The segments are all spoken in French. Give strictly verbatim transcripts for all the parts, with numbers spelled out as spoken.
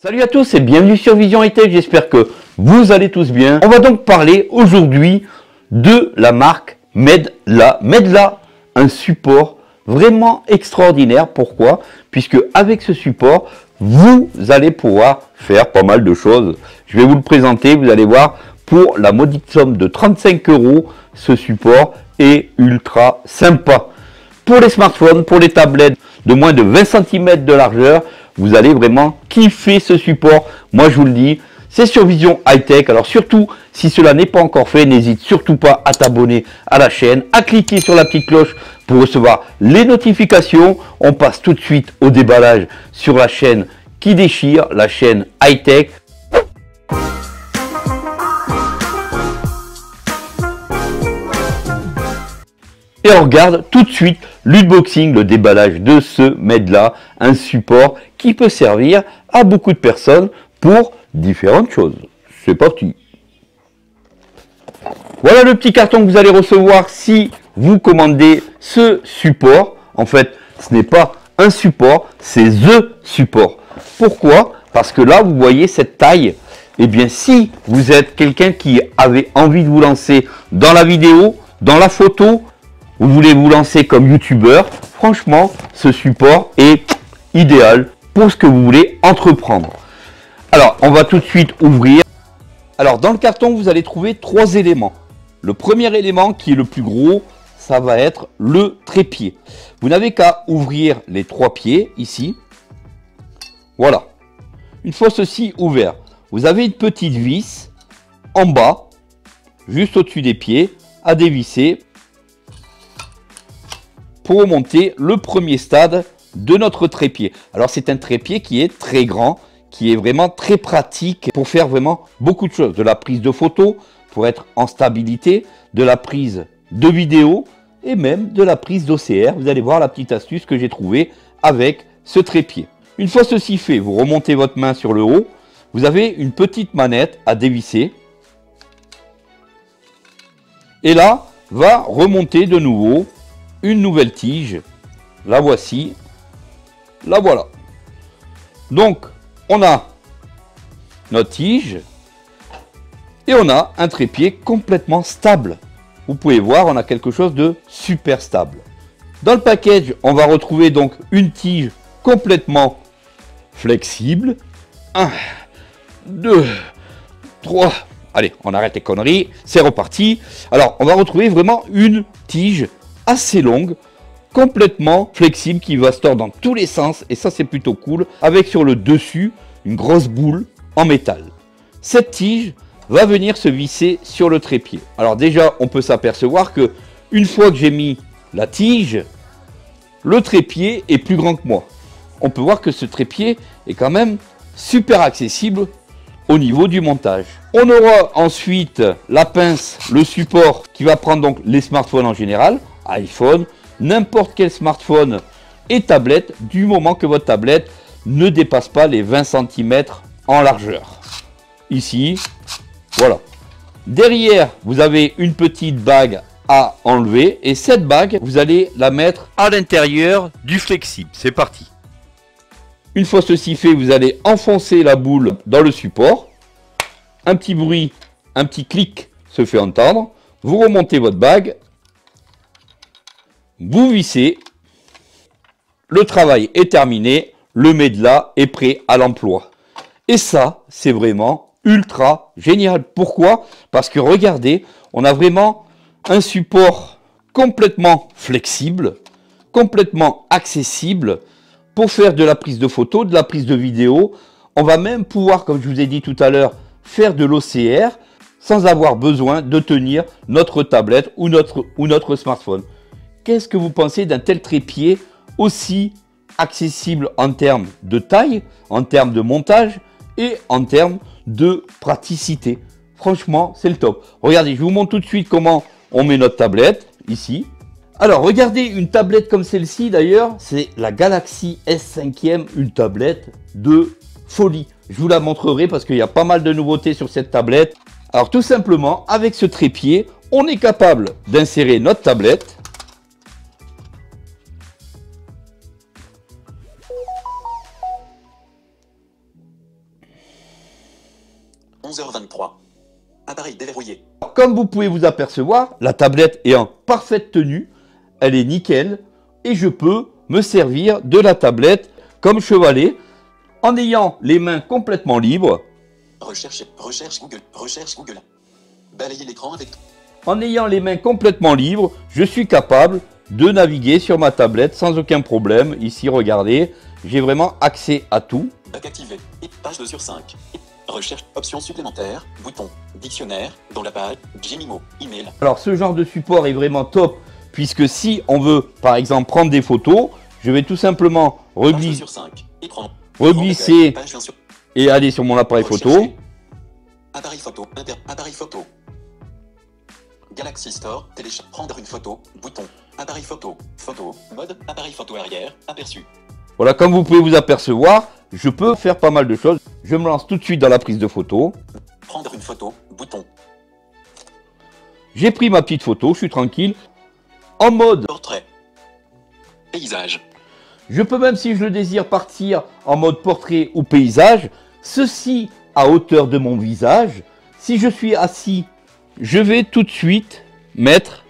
Salut à tous et bienvenue sur Vision High Tech, j'espère que vous allez tous bien. On va donc parler aujourd'hui de la marque Medla. Medla, un support vraiment extraordinaire. Pourquoi? Puisque avec ce support, vous allez pouvoir faire pas mal de choses. Je vais vous le présenter, vous allez voir, pour la modique somme de trente-cinq euros, ce support est ultra sympa. Pour les smartphones, pour les tablettes de moins de vingt centimètres de largeur, vous allez vraiment kiffer ce support. Moi, je vous le dis, c'est sur Vision High Tech. Alors surtout, si cela n'est pas encore fait, n'hésite surtout pas à t'abonner à la chaîne, à cliquer sur la petite cloche pour recevoir les notifications. On passe tout de suite au déballage sur la chaîne qui déchire, la chaîne High Tech. Et on regarde tout de suite l'unboxing, le déballage de ce Medla, un support qui peut servir à beaucoup de personnes pour différentes choses. C'est parti. Voilà le petit carton que vous allez recevoir si vous commandez ce support. En fait, ce n'est pas un support, c'est THE support. Pourquoi? Parce que là, vous voyez cette taille. Eh bien, si vous êtes quelqu'un qui avait envie de vous lancer dans la vidéo, dans la photo, vous voulez vous lancer comme youtubeur, franchement, ce support est idéal pour ce que vous voulez entreprendre. Alors, on va tout de suite ouvrir. Alors, dans le carton, vous allez trouver trois éléments. Le premier élément, qui est le plus gros, ça va être le trépied. Vous n'avez qu'à ouvrir les trois pieds, ici. Voilà. Une fois ceci ouvert, vous avez une petite vis en bas, juste au-dessus des pieds, à dévisser pour remonter le premier stade de notre trépied. Alors c'est un trépied qui est très grand, qui est vraiment très pratique pour faire vraiment beaucoup de choses. De la prise de photos, pour être en stabilité, de la prise de vidéo et même de la prise d'O C R. Vous allez voir la petite astuce que j'ai trouvée avec ce trépied. Une fois ceci fait, vous remontez votre main sur le haut. Vous avez une petite manette à dévisser. Et là, va remonter de nouveau une nouvelle tige. La voici. La voilà. Donc, on a notre tige et on a un trépied complètement stable. Vous pouvez voir, on a quelque chose de super stable. Dans le package, on va retrouver donc une tige complètement flexible. un, deux, trois. Allez, on arrête les conneries. C'est reparti. Alors, on va retrouver vraiment une tige assez longue, complètement flexible, qui va se tordre dans tous les sens, et ça c'est plutôt cool, avec sur le dessus une grosse boule en métal. Cette tige va venir se visser sur le trépied. Alors déjà, on peut s'apercevoir que une fois que j'ai mis la tige, le trépied est plus grand que moi. On peut voir que ce trépied est quand même super accessible au niveau du montage. On aura ensuite la pince, le support qui va prendre donc les smartphones en général, iPhone, n'importe quel smartphone et tablette, du moment que votre tablette ne dépasse pas les vingt centimètres en largeur. Ici, voilà. Derrière, vous avez une petite bague à enlever, et cette bague, vous allez la mettre à l'intérieur du flexible. C'est parti. Une fois ceci fait, vous allez enfoncer la boule dans le support. Un petit bruit, un petit clic se fait entendre. Vous remontez votre bague. Vous vissez, le travail est terminé, le Medla est prêt à l'emploi. Et ça, c'est vraiment ultra génial. Pourquoi? Parce que regardez, on a vraiment un support complètement flexible, complètement accessible pour faire de la prise de photo, de la prise de vidéo. On va même pouvoir, comme je vous ai dit tout à l'heure, faire de l'O C R sans avoir besoin de tenir notre tablette ou notre, ou notre smartphone. Qu'est-ce que vous pensez d'un tel trépied aussi accessible en termes de taille, en termes de montage et en termes de praticité? Franchement, c'est le top. Regardez, je vous montre tout de suite comment on met notre tablette ici. Alors, regardez une tablette comme celle-ci d'ailleurs, c'est la Galaxy S cinq, une tablette de folie. Je vous la montrerai parce qu'il y a pas mal de nouveautés sur cette tablette. Alors, tout simplement, avec ce trépied, on est capable d'insérer notre tablette. onze heures vingt-trois. Appareil déverrouillé. Comme vous pouvez vous apercevoir, la tablette est en parfaite tenue, elle est nickel, et je peux me servir de la tablette comme chevalet en ayant les mains complètement libres. Recherche, recherche Google, recherche Google. Balayer l'écran avec... En ayant les mains complètement libres, je suis capable de naviguer sur ma tablette sans aucun problème. Ici, regardez, j'ai vraiment accès à tout. Bac activé. Page deux sur cinq. Recherche, options supplémentaires, bouton, dictionnaire, dans la page, Gmimo, email. Alors, ce genre de support est vraiment top, puisque si on veut, par exemple, prendre des photos, je vais tout simplement reglisser, reglisser et aller sur mon appareil photo. Appareil photo, inter, appareil photo. Galaxy Store, télécharge, prendre une photo, bouton, appareil photo, photo, mode, appareil photo arrière, aperçu. Voilà, comme vous pouvez vous apercevoir, je peux faire pas mal de choses. Je me lance tout de suite dans la prise de photo. Prendre une photo, bouton. J'ai pris ma petite photo, je suis tranquille. En mode portrait. Paysage. Je peux même, si je le désire, partir en mode portrait ou paysage. Ceci à hauteur de mon visage. Si je suis assis, je vais tout de suite mettre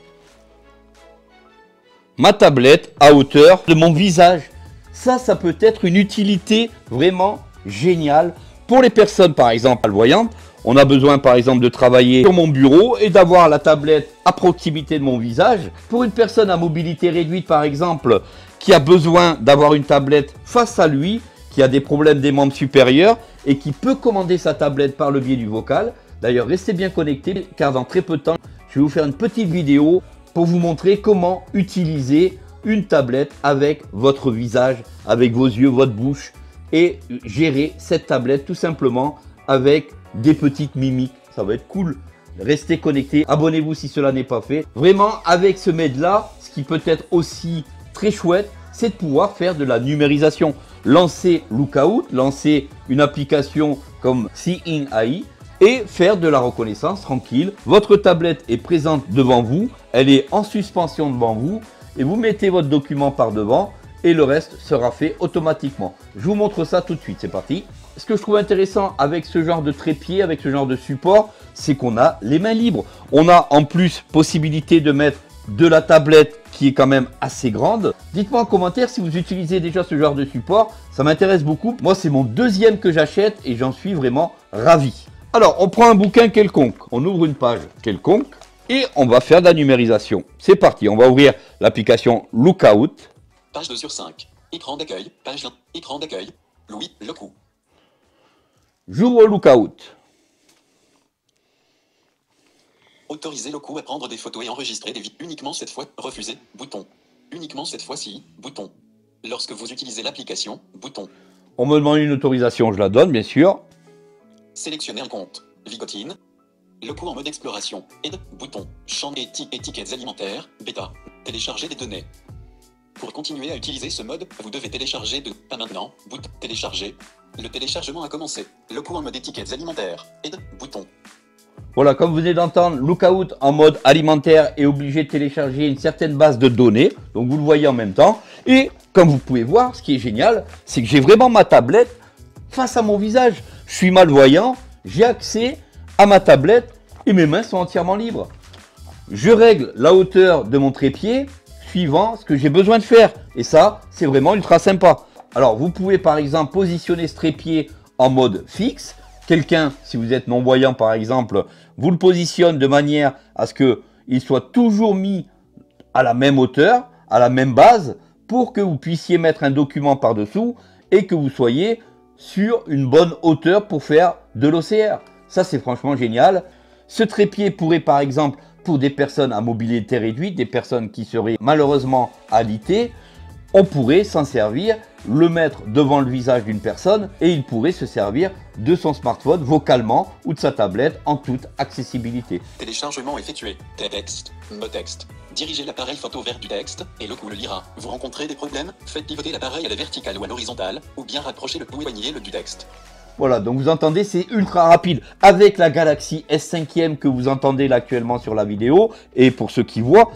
ma tablette à hauteur de mon visage. Ça, ça peut être une utilité vraiment géniale pour les personnes, par exemple, malvoyantes. On a besoin, par exemple, de travailler sur mon bureau et d'avoir la tablette à proximité de mon visage. Pour une personne à mobilité réduite, par exemple, qui a besoin d'avoir une tablette face à lui, qui a des problèmes des membres supérieurs et qui peut commander sa tablette par le biais du vocal. D'ailleurs, restez bien connectés car dans très peu de temps, je vais vous faire une petite vidéo pour vous montrer comment utiliser une tablette avec votre visage, avec vos yeux, votre bouche et gérer cette tablette tout simplement avec des petites mimiques. Ça va être cool. Restez connectés, abonnez-vous si cela n'est pas fait. Vraiment, avec ce MED-là, ce qui peut être aussi très chouette, c'est de pouvoir faire de la numérisation. Lancer Lookout, lancer une application comme Seeing A I et faire de la reconnaissance tranquille. Votre tablette est présente devant vous, elle est en suspension devant vous et vous mettez votre document par devant et le reste sera fait automatiquement. Je vous montre ça tout de suite, c'est parti. Ce que je trouve intéressant avec ce genre de trépied, avec ce genre de support, c'est qu'on a les mains libres. On a en plus possibilité de mettre de la tablette qui est quand même assez grande. Dites-moi en commentaire si vous utilisez déjà ce genre de support, ça m'intéresse beaucoup. Moi, c'est mon deuxième que j'achète et j'en suis vraiment ravi. Alors, on prend un bouquin quelconque, on ouvre une page quelconque et on va faire de la numérisation. C'est parti, on va ouvrir l'application Lookout. Page deux sur cinq. Écran d'accueil, page un, écran d'accueil, Louis Lecou. J'ouvre Lookout. Autoriser Lecou à prendre des photos et enregistrer des vidéos. Uniquement cette fois, refuser, bouton. Uniquement cette fois-ci, bouton. Lorsque vous utilisez l'application, bouton. On me demande une autorisation, je la donne bien sûr. Sélectionner un compte. Vicotine. Lecou en mode exploration. Aide. Bouton. Champ éti étiquettes alimentaires. Bêta. Télécharger des données. Pour continuer à utiliser ce mode, vous devez télécharger de... Pas maintenant. Bouton. Télécharger. Le téléchargement a commencé. Lecou en mode étiquettes alimentaires. Aide. Bouton. Voilà, comme vous venez d'entendre, Lookout en mode alimentaire est obligé de télécharger une certaine base de données. Donc vous le voyez en même temps. Et comme vous pouvez voir, ce qui est génial, c'est que j'ai vraiment ma tablette face à mon visage. Je suis malvoyant, j'ai accès à ma tablette et mes mains sont entièrement libres. Je règle la hauteur de mon trépied suivant ce que j'ai besoin de faire. Et ça, c'est vraiment ultra sympa. Alors, vous pouvez par exemple positionner ce trépied en mode fixe. Quelqu'un, si vous êtes non-voyant par exemple, vous le positionne de manière à ce qu'il soit toujours mis à la même hauteur, à la même base, pour que vous puissiez mettre un document par-dessous et que vous soyez sur une bonne hauteur pour faire de l'O C R. Ça, c'est franchement génial. Ce trépied pourrait par exemple, pour des personnes à mobilité réduite, des personnes qui seraient malheureusement alitées, on pourrait s'en servir, le mettre devant le visage d'une personne et il pourrait se servir de son smartphone vocalement ou de sa tablette en toute accessibilité. Téléchargement effectué. Texte. Mot texte. Dirigez l'appareil photo vers du texte et Lecou le lira. Vous rencontrez des problèmes? Faites pivoter l'appareil à la verticale ou à l'horizontale ou bien rapprochez le pouls éloigné le du texte. Voilà, donc vous entendez, c'est ultra rapide. Avec la Galaxy S cinq que vous entendez là actuellement sur la vidéo, et pour ceux qui voient,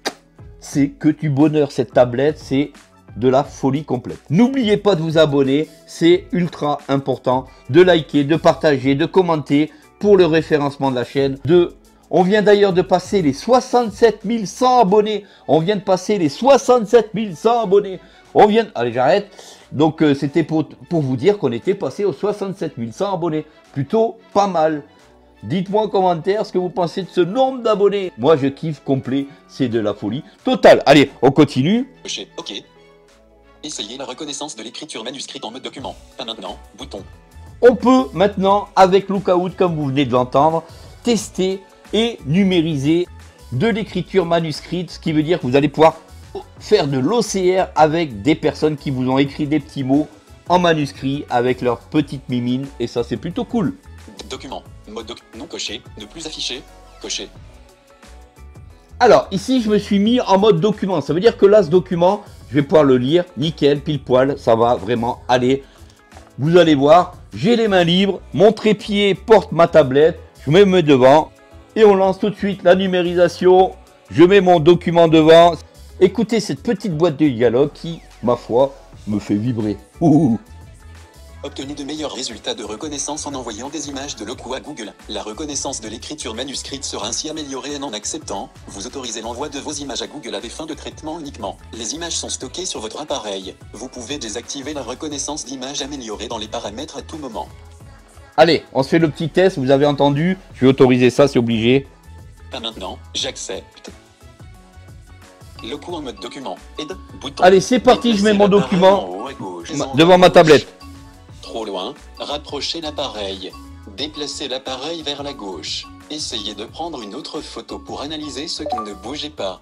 c'est que du bonheur. Cette tablette, c'est de la folie complète. N'oubliez pas de vous abonner, c'est ultra important. De liker, de partager, de commenter pour le référencement de la chaîne. De, on vient d'ailleurs de passer les soixante-sept mille cent abonnés. On vient de passer les soixante-sept mille cent abonnés. On vient... Allez, j'arrête. Donc, euh, c'était pour, pour vous dire qu'on était passé aux soixante-sept mille cent abonnés. Plutôt pas mal. Dites-moi en commentaire ce que vous pensez de ce nombre d'abonnés. Moi, je kiffe complet. C'est de la folie totale. Allez, on continue. Chez OK. Essayez la reconnaissance de l'écriture manuscrite en mode document. Pas maintenant. Bouton. On peut maintenant, avec Lookout, comme vous venez de l'entendre, tester et numériser de l'écriture manuscrite, ce qui veut dire que vous allez pouvoir faire de l'O C R avec des personnes qui vous ont écrit des petits mots en manuscrit avec leurs petites mimines, et ça c'est plutôt cool. Document, mode doc, non coché, ne plus affiché, coché. Alors ici je me suis mis en mode document, ça veut dire que là ce document, je vais pouvoir le lire, nickel, pile poil, ça va vraiment aller. Vous allez voir, j'ai les mains libres, mon trépied porte ma tablette, je me mets devant et on lance tout de suite la numérisation. Je mets mon document devant. Écoutez cette petite boîte de dialogue qui, ma foi, me fait vibrer. Ouh. Obtenez de meilleurs résultats de reconnaissance en envoyant des images de locaux à Google. La reconnaissance de l'écriture manuscrite sera ainsi améliorée en acceptant. Vous autorisez l'envoi de vos images à Google à des fins de traitement uniquement. Les images sont stockées sur votre appareil. Vous pouvez désactiver la reconnaissance d'images améliorée dans les paramètres à tout moment. Allez, on se fait le petit test, vous avez entendu. Je vais autoriser ça, c'est obligé. Pas maintenant, j'accepte. Locaux en mode document. Aide, bouton. Allez, c'est parti, je mets mon document en haut à gauche, ma, devant ma tablette. Trop loin, rapprochez l'appareil. Déplacez l'appareil vers la gauche. Essayez de prendre une autre photo pour analyser ce qui ne bougeait pas.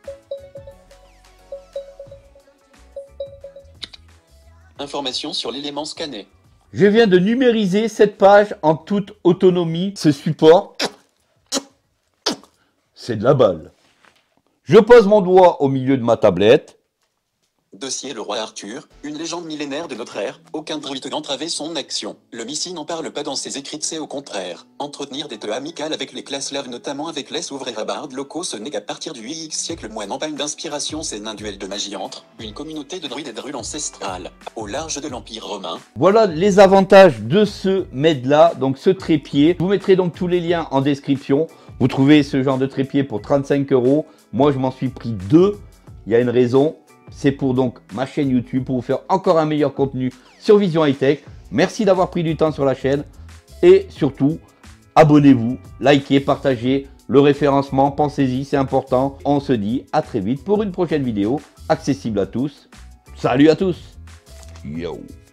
Information sur l'élément scanné. Je viens de numériser cette page en toute autonomie. Ce support, c'est de la balle. Je pose mon doigt au milieu de ma tablette. Dossier Le Roi Arthur, une légende millénaire de notre ère. Aucun druide n'entravait son action. Le Missy n'en parle pas dans ses écrits, c'est au contraire. Entretenir des teux amicales avec les classes slaves, notamment avec les ouvriers-rabardes locaux, ce n'est qu'à partir du huitième siècle moine en panne d'inspiration, c'est un duel de magie entre une communauté de druides et druides ancestrales au large de l'Empire romain. Voilà les avantages de ce med-là, donc ce trépied. Je vous mettrai donc tous les liens en description. Vous trouvez ce genre de trépied pour trente-cinq euros. Moi, je m'en suis pris deux. Il y a une raison. C'est pour donc ma chaîne YouTube, pour vous faire encore un meilleur contenu sur Vision High Tech. Merci d'avoir pris du temps sur la chaîne. Et surtout, abonnez-vous, likez, partagez le référencement. Pensez-y, c'est important. On se dit à très vite pour une prochaine vidéo accessible à tous. Salut à tous. Yo.